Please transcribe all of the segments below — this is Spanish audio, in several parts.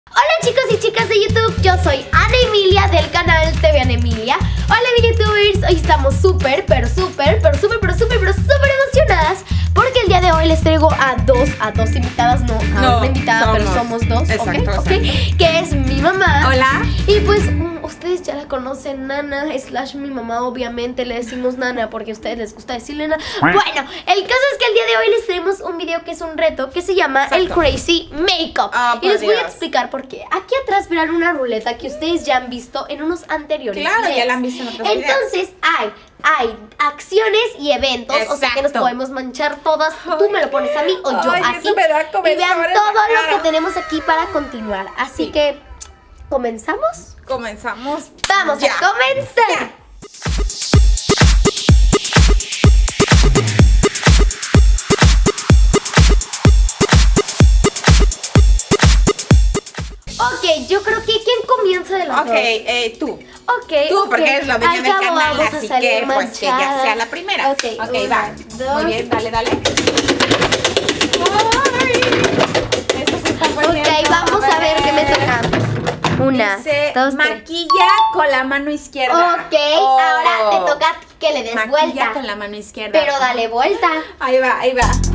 Hola chicos y chicas de YouTube, yo soy Ana Emilia del canal TV Ana Emilia. Hola mi YouTubers, hoy estamos súper emocionadas porque el día de hoy les traigo a dos invitadas, no a una invitada, pero somos dos, exacto. que es mi mamá. Hola. Y pues ustedes ya la conocen, Nana / mi mamá, obviamente le decimos Nana porque a ustedes les gusta decirle Nana. Bueno, el caso es que el día de hoy les traemos un video que es un reto que se llama el Crazy Makeup. Y les voy a explicar por qué. Aquí atrás verán una ruleta que ustedes ya han visto en unos anteriores videos. Ya la han visto en otros videos. Entonces hay acciones y eventos, o sea que nos podemos manchar todas. Tú me lo pones a mí o yo aquí. Y vean todo lo que tenemos aquí para continuar. Así que, ¿comenzamos? Comenzamos. Vamos a comenzar. Ok, yo creo que ¿quién comienza de los dos? Tú. Tú, porque eres la dueña del canal, así que pues que ya sea la primera. Ok, va. Muy bien, dale. Ay, esto se está poniendo. Ok, vamos a ver qué me toca. Una, dice, dos, maquilla con la mano izquierda. Ok, ahora te toca que le des maquilla vuelta. Con la mano izquierda. Pero dale vuelta. Ahí va. Ay,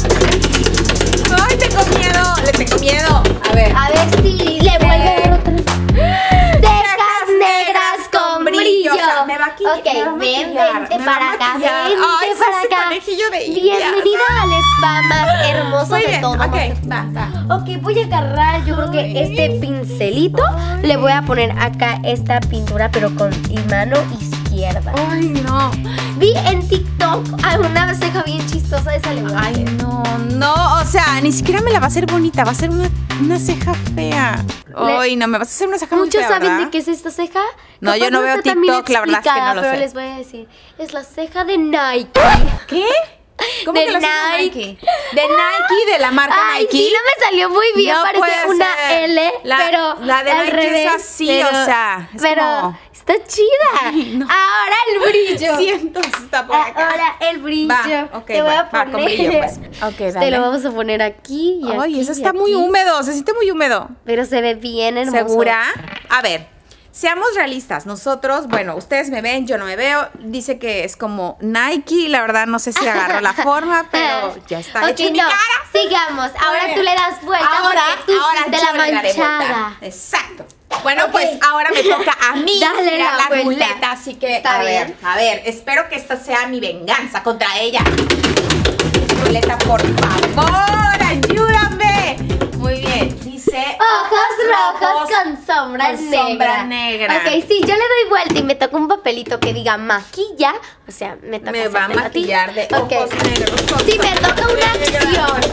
le tengo miedo. A ver si le vuelve a dar otra. Cejas negras con brillo. O sea, me va a quitar. Ok, vente para acá. Vente para acá. De Bienvenida al spa más hermoso de todo. Ok, va. Ok, voy a agarrar, yo creo que este pincelito. Le voy a poner acá esta pintura, pero con mi mano izquierda. Ay, no. Vi en TikTok una ceja bien chistosa de esa. Ay, no, o sea, ni siquiera me la va a hacer bonita, va a ser una ceja fea. Ay, no, me vas a hacer una ceja muy fea. Muchos saben de qué es esta ceja. No, yo no veo TikTok, la verdad es que no lo sé. Pero les voy a decir, es la ceja de Nike. ¿Qué? ¿Cómo de que la ceja de Nike? ¿De Nike? ¿De la marca Nike? Sí, no me salió muy bien, no parece una L, pero la de al Nike revés, es así, o sea, es pero está chida. Ay, no. Ahora el brillo. Siento está por acá. Ahora el brillo. Te voy a poner. Con brillo, pues. Ok, dale. Te lo vamos a poner aquí y Ay, aquí, eso está muy húmedo, se siente muy húmedo. Pero se ve bien hermoso. ¿Segura? A ver. Seamos realistas, nosotros, bueno, ustedes me ven, yo no me veo. Dice que es como Nike, la verdad no sé si agarró la forma, pero ya está hecho en mi cara. Sigamos, ahora tú le das vuelta. Ahora de la manchada. Exacto. Bueno, pues ahora me toca a mí tirar la ruleta, así que está bien. A ver, espero que esta sea mi venganza contra ella. Ruleta, por favor, ayúdame. Muy bien, dice ojos rojos con sombra negra. Ok, sí, yo le doy vuelta y me toca un papelito que diga maquilla. O sea, me toca me va a maquillar de ojos negros. Sí, me toca una acción.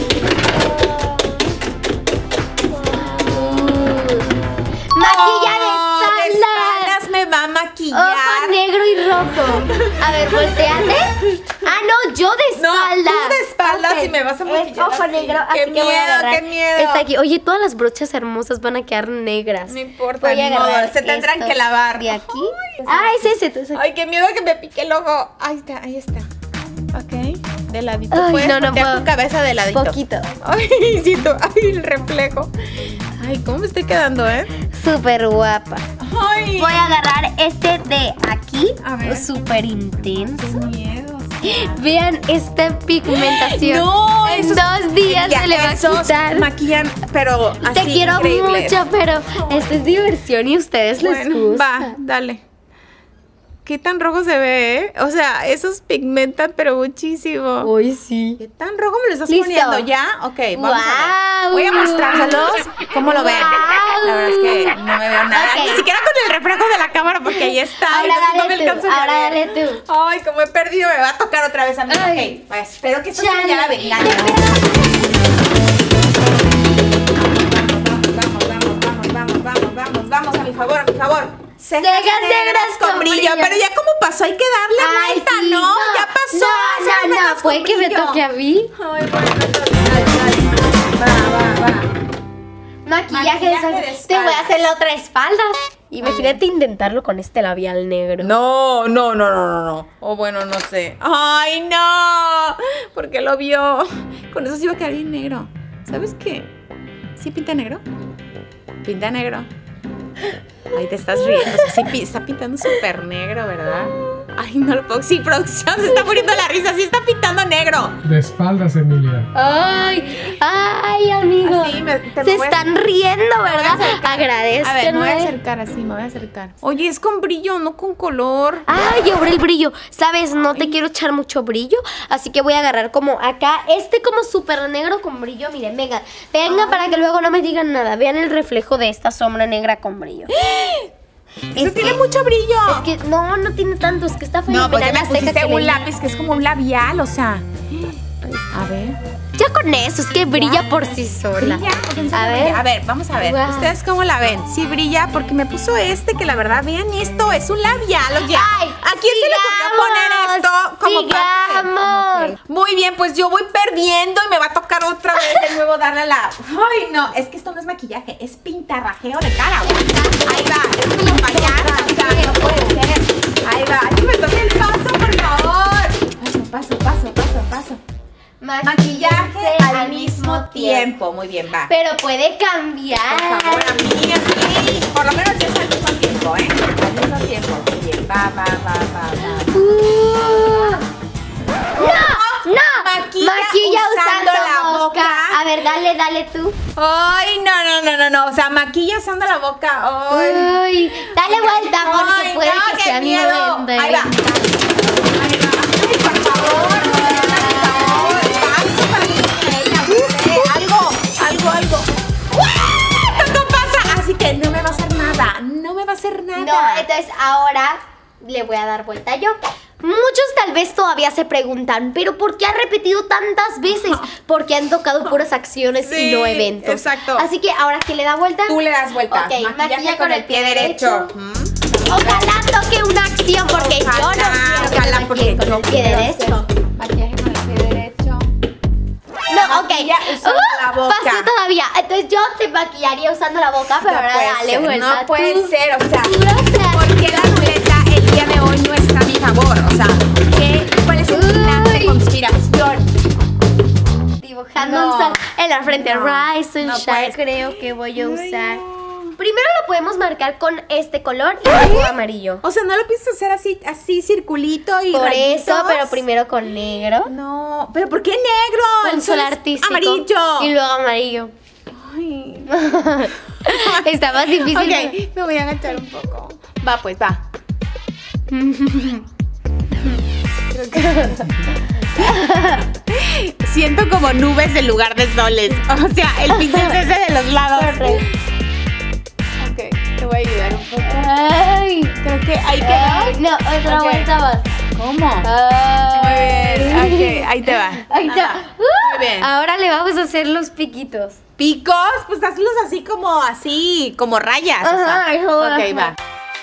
Maquilla de espaldas. Me va a maquillar. Ojo negro y rojo. A ver, volteate. Ah, no, yo de espaldas. No, tú de espaldas y me vas a maquillar. Ojo negro, así qué que miedo, voy a agarrar. qué miedo. Está aquí. Oye, todas las brochas hermosas van a quedar negras. No importa, voy a agarrar se tendrán que lavar. De aquí. Es ese. Ay, qué miedo que me pique el ojo. Ahí está. Ok, de ladito. Ay, ¿Puedes no puedo. Tu cabeza de ladito. Poquito. Ay, siento, el reflejo. Ay, ¿cómo me estoy quedando, Súper guapa. Ay. Voy a agarrar este de aquí. A ver. Súper intenso. Qué miedo. Vean esta pigmentación. No, en 2 días se le va a quitar. Maquillan, pero así te quiero increíble. mucho, pero esta es diversión y a ustedes les gusta. Va, dale. ¿Qué tan rojo se ve, O sea, esos pigmentan, pero muchísimo. Uy, sí. ¿Qué tan rojo me lo estás ¿Listo? poniendo ya? Ok, vamos a ver. Voy a mostrárselos. ¿Cómo lo ven? La verdad es que no me veo nada. Okay. Ni siquiera con el reflejo de la cámara, porque ahí está. Ahora dale tú. Ay, como he perdido, me va a tocar otra vez a mí. Ay. Ok, pues espero que esto sea ya la venganza. Vamos, a mi favor. Cejas negras con brillo. Pero ya como pasó, hay que darle vuelta, sí, ¿no? Ya pasó. No, puede que me toque a mí. Ay, bueno, va. Maquillaje de espaldas. Te voy a hacer la otra espalda. Imagínate intentarlo con este labial negro. No. O bueno, no sé. Ay, no. Porque lo vio. Con eso sí iba a quedar bien negro. ¿Sabes qué? ¿Sí pinta negro? Pinta negro. Ay, te estás riendo. O sea, sí está pintando súper negro, ¿verdad? Ay, no lo puedo. Sí, producción se está muriendo la risa. Sí está pintando negro. De espaldas, Emilia. Ay, amigo. Así se están riendo, ¿verdad? Agradezco. A ver, me voy a acercar así, me voy a acercar. Oye, es con brillo, no con color. Ay, ahora el brillo. ¿Sabes? No te quiero echar mucho brillo. Así que voy a agarrar como acá, como súper negro con brillo. Miren, venga para que luego no me digan nada. Vean el reflejo de esta sombra negra con brillo. Eso tiene mucho brillo. Es que no tiene tanto, es que está feo. No, porque me pusiste un lápiz que es como un labial, o sea. A ver. Ya con eso, es que brilla por sí sola. A ver, vamos a ver. Wow. ¿Ustedes cómo la ven? Sí brilla porque me puso que la verdad, vean esto, es un labial. Oye, ¿a quién se le ocurrió poner esto como parte? Okay. Muy bien, pues yo voy perdiendo y me va a tocar otra vez de nuevo darle la... Ay, no, es que esto no es maquillaje, es pintarrajeo de cara. Ahí va, es como payaso, o sea, no puede ser. Ahí va, aquí me toque el paso, por favor. Paso. Maquillaje al mismo tiempo. Muy bien, va. Pero puede cambiar. Por favor, amiga, sí. Por lo menos es al mismo tiempo, ¿eh? Al mismo tiempo. Muy bien, va. No. Maquilla usando la boca. A ver, dale tú. Ay, no. O sea, maquilla usando la boca. Ay, dale vuelta porque puede que sea miedo. Ahí va. Ay, por favor. Algo. ¿Cuánto pasa? Así que no me va a hacer nada. No, entonces ahora le voy a dar vuelta yo. Muchos tal vez todavía se preguntan, ¿pero por qué ha repetido tantas veces? Porque han tocado puras acciones y no eventos. Exacto. Así que ahora que le da vuelta. Tú le das vuelta. Ok, maquilla con el pie derecho. Ojalá toque una acción porque yo no quiero que con el pie derecho. Maquillaje con el pie derecho. No, ok. Usando la boca. Pasé todavía. Entonces yo te maquillaría usando la boca, pero ahora dale vuelta. No puede ser, o sea, ¿por qué la ruleta el día de hoy no está a mi favor? O sea, ¿cuál es el plan de conspiración? Dibujando un sol en la frente. Rise and shine. Creo que voy a usar. Primero lo podemos marcar con este color y luego amarillo. O sea, ¿no lo piensas hacer así circulito y por rayitos? Eso, pero primero con negro. No, ¿pero por qué negro? Con sol artístico. Amarillo. Y luego amarillo. Ay. Está más difícil. Ok, me voy a agachar un poco. Va, pues, va. Creo que... Siento como nubes en lugar de soles. O sea, el pincel es ese de los lados. Ok, te voy a ayudar un poco. Ay. Creo que hay que... No, otra vuelta más. ¿Cómo? Muy bien. Ok, ahí te va. Ahí te va. Muy bien. Ahora le vamos a hacer los piquitos. ¿Picos? Pues hazlos así como rayas. Ajá, ok, va.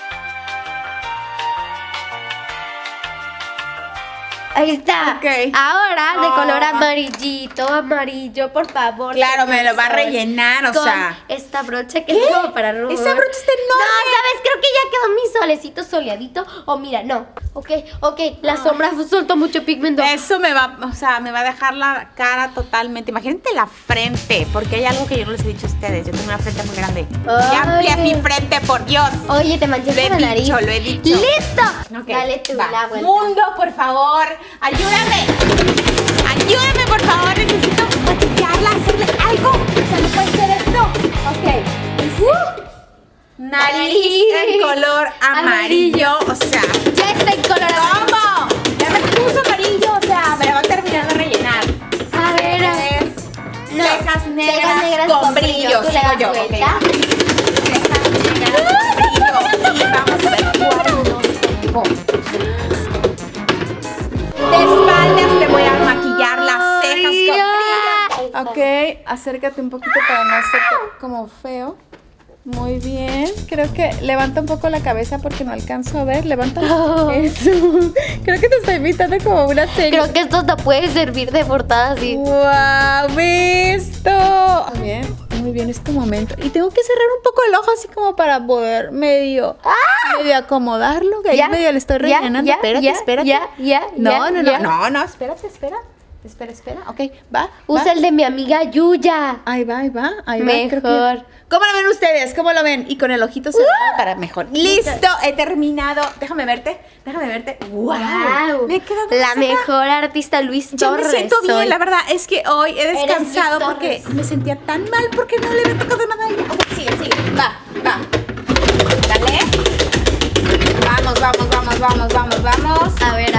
Ahí está. Okay. Ahora de color amarillo, por favor. Claro, me lo va a rellenar, o sea. Esta brocha que es como para robar. Esa brocha está enorme. No, ¿sabes? Creo que ya quedó mi solecito soleadito. O mira, no. Ok, la sombra soltó mucho pigmento. Eso me va a dejar la cara totalmente. Imagínate la frente, porque hay algo que yo no les he dicho a ustedes. Yo tengo una frente muy grande. Y amplia mi frente, por Dios. Oye, te manchaste la nariz. Lo he dicho. ¡Listo! Okay, dale tú la vuelta. Mundo, por favor. Ayúdame, por favor, necesito maquillarla, hacerle algo. O sea, no puede ser esto. Ok. Nariz en color amarillo. O sea, ya está en color amarillo. ¿Cómo? Ya me puso amarillo. O sea, me la va a terminar de rellenar. A ver. Cejas negras con brillo. Sigo yo. Okay. Cejas negras con brillo. Y vamos a ver cuál nos tengo. De espaldas te voy a maquillar las cejas con brillo. Ok, acércate un poquito para no hacerte como feo. Muy bien, creo que levanta un poco la cabeza porque no alcanzo a ver. Levanta eso. Creo que te estoy invitando como una serie. Creo que esto te puede servir de portada así. ¡Wow! ¡Visto! Muy bien este momento. Y tengo que cerrar un poco el ojo así como para poder medio acomodarlo. Que ahí medio le estoy rellenando. Espérate. No, espérate. Espera. Ok, va. Usa el de mi amiga Yuya. Ahí va. Mejor. ¿Cómo lo ven ustedes? ¿Cómo lo ven? Y con el ojito cerrado para mejor. ¡Listo! He terminado. Déjame verte. ¡Wow! Me he quedado la mejor artista Luis Torres. Yo me siento bien, la verdad. Es que hoy he descansado porque me sentía tan mal porque no le había tocado nada a ella. Ok, sigue. Va. Dale. Vamos. A ver.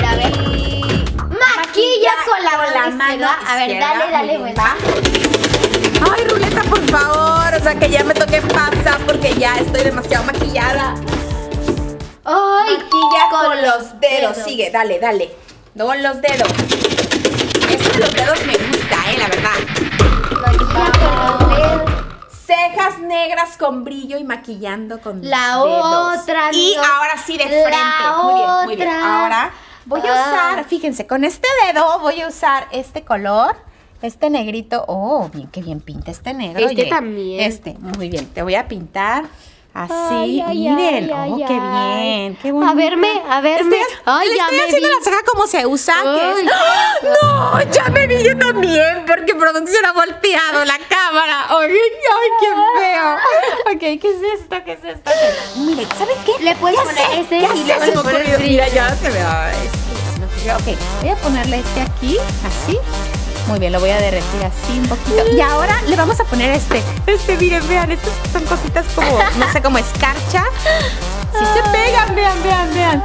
Maquilla con la mano. A ver, dale, vuelta. Ay, ruleta, por favor. O sea, que ya me toque pasa porque ya estoy demasiado maquillada. Ay, maquilla con los dedos. Sigue, dale. Con los dedos. Eso de los dedos me gusta, la verdad. Maquilla con los dedos. Cejas negras con brillo y maquillando con los la dedos. Otra, y ahora sí de frente. Muy bien. Ahora voy a usar, fíjense, con este dedo voy a usar este color. Este negrito, qué bien pinta este negro. Este también. Muy bien. Te voy a pintar así. Miren, qué bien, qué bonito. A verme. Estoy haciendo la ceja como se usa. No, ya me vi yo también, porque producción ha volteado la cámara. Ay, qué feo. Ok, ¿qué es esto? Miren, ¿saben qué? Le puedes poner ese y luego le pones brillo. Mira, ya se me va. Ok, voy a ponerle este aquí, así. Muy bien, lo voy a derretir así un poquito. Y ahora le vamos a poner miren, vean, estas son cositas como, no sé, como escarcha. Sí se pegan, vean.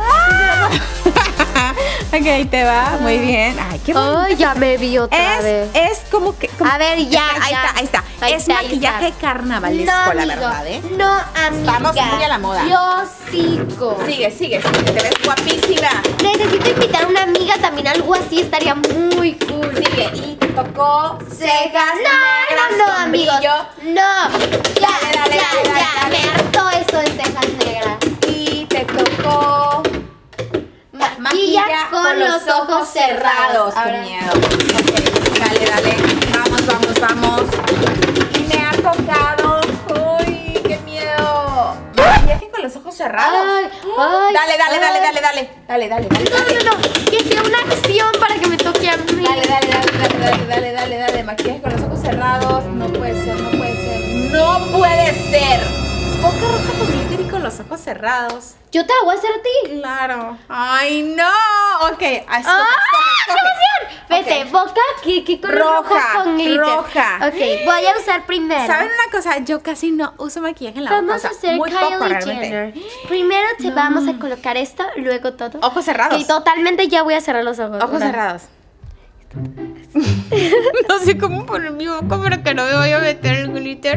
Ok, ahí te va, muy bien. Ay, qué bonito. Ay, ya me vi otra vez. Es como que... a ver, ya. Ahí está. Es maquillaje carnavalesco, la verdad, No, amiga. Vamos muy a la moda. Yo sigo. Sigue. Te ves guapísima. Necesito invitar a una amiga también, algo así estaría muy cool. Sigue, y te tocó cejas negras no, con amigos. brillo. No. Dale. Me hartó eso de cejas negras. Y te tocó... Maquilla con los ojos cerrados. Qué miedo. Ok, dale. Vamos. Y me ha tocado. Uy, qué miedo. Maquillaje con los ojos cerrados. Ay, Dale. No. Que sea una acción para que me toque a mí. Dale. Maquillaje con los ojos cerrados. No puede ser. Boca roja con glitter y con los ojos cerrados. Yo te la voy a hacer a ti. Claro. Ay, no. Ok. ¡Qué emoción! Vete, boca ¿qué color roja con glitter? Roja. Ok, voy a usar primero. ¿Saben una cosa? Yo casi no uso maquillaje en la boca. Vamos a hacer muy Kylie poco, realmente. Jenner. Primero te vamos a colocar esto, luego todo. Ojos cerrados. Y totalmente ya voy a cerrar los ojos. Ojos cerrados. No sé cómo poner mi boca para que no me vaya a meter el glitter.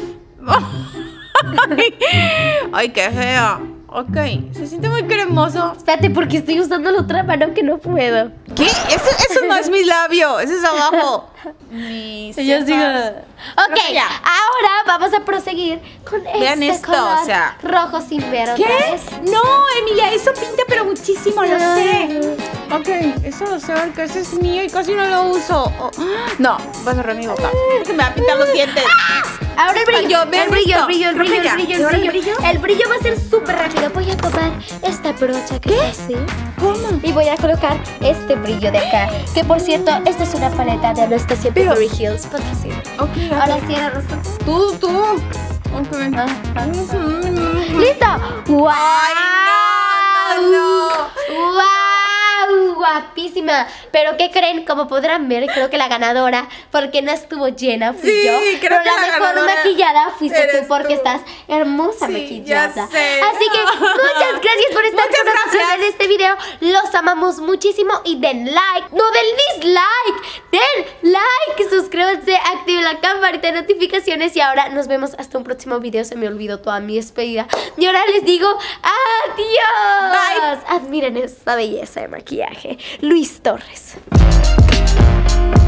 Ay, qué feo. Ok, se siente muy cremoso. Espérate, porque estoy usando la otra mano que no puedo. ¿Qué? Eso no es mi labio, eso es abajo. Mis cejas. Ok, ahora vamos a proseguir con Vean este esto, color o sea. rojo sin ver ¿Qué? otra vez. No, Emilia, eso pinta pero muchísimo, lo sé. Ok, eso lo sé, porque ese es mío y casi no lo uso. No, voy a cerrar mi boca, porque me va a pintar los dientes. Ahora el brillo, el brillo. El brillo va a ser súper rápido. Voy a tomar esta brocha que es así. ¿Cómo? Y voy a colocar este brillo de acá. Que por cierto, esta es una paleta de Anastasia Beverly Hills. Ok. Ahora cierra los ojos. Tú. Ok. ¡Listo! ¡Wow! ¡Ay, no! ¡Wow! Guapísima. Pero ¿qué creen? Como podrán ver, creo que la ganadora, porque no estuvo llena, fui yo. Creo pero la mejor maquillada fuiste tú porque estás hermosa maquillada. Ya sé. Así que muchas gracias por estar con nosotros en este video. Los amamos muchísimo y den like. No den dislike. Den like. Suscríbanse, activen la campanita de notificaciones. Y ahora nos vemos hasta un próximo video. Se me olvidó toda mi despedida. Y ahora les digo adiós. Bye. Admiren esta belleza de maquillaje. Luis Torres.